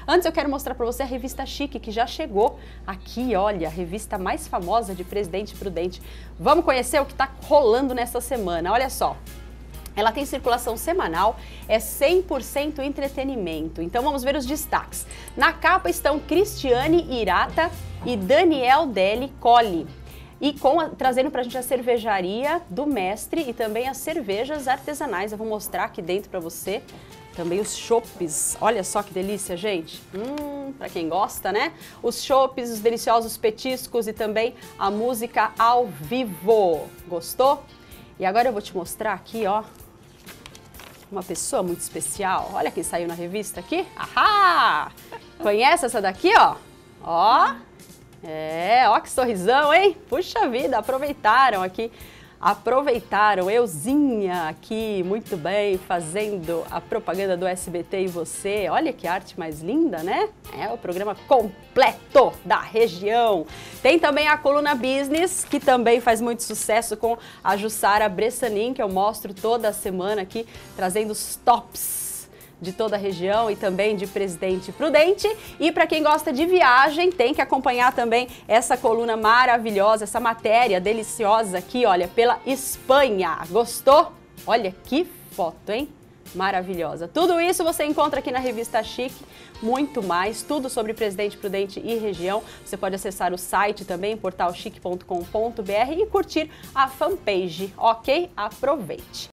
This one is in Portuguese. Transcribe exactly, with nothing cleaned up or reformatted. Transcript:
Antes eu quero mostrar para você a revista Chique, que já chegou aqui, olha, a revista mais famosa de Presidente Prudente. Vamos conhecer o que está rolando nessa semana, olha só. Ela tem circulação semanal, é cem por cento entretenimento. Então vamos ver os destaques. Na capa estão Cristiane Hirata e Daniel Deli Colli. E com a, trazendo pra gente a cervejaria do mestre e também as cervejas artesanais. Eu vou mostrar aqui dentro pra você. Também os chopes. Olha só que delícia, gente. Hum, pra quem gosta, né? Os chopes, os deliciosos petiscos e também a música ao vivo. Gostou? E agora eu vou te mostrar aqui, ó, uma pessoa muito especial. Olha quem saiu na revista aqui. Ahá! Conhece essa daqui, ó? Ó! É, ó que sorrisão, hein? Puxa vida, aproveitaram aqui. Aproveitaram, Euzinha aqui, muito bem, fazendo a propaganda do S B T e você. Olha que arte mais linda, né? É o programa completo da região. Tem também a coluna Business, que também faz muito sucesso com a Jussara Bressanin, que eu mostro toda semana aqui, trazendo os tops de toda a região e também de Presidente Prudente. E para quem gosta de viagem, tem que acompanhar também essa coluna maravilhosa, essa matéria deliciosa aqui, olha, pela Espanha. Gostou? Olha que foto, hein? Maravilhosa. Tudo isso você encontra aqui na revista Chique, muito mais, tudo sobre Presidente Prudente e região. Você pode acessar o site também, portal chique ponto com ponto br, e curtir a fanpage, ok? Aproveite!